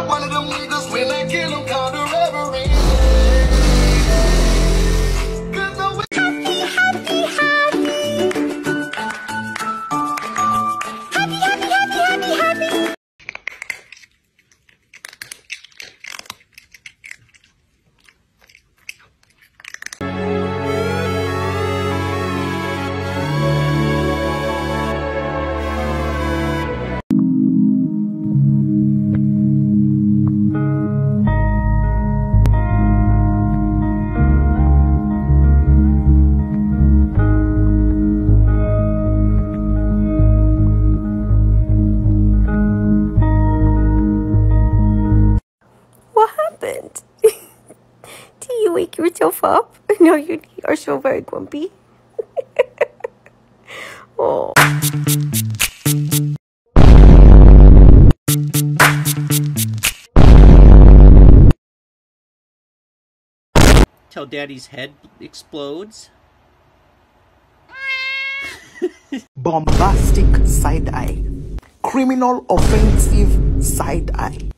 One of them niggas when I kill them call the reverend. Do you wake yourself up? No, you are so very grumpy. Oh. Till Daddy's head explodes. Bombastic side eye. Criminal offensive side eye.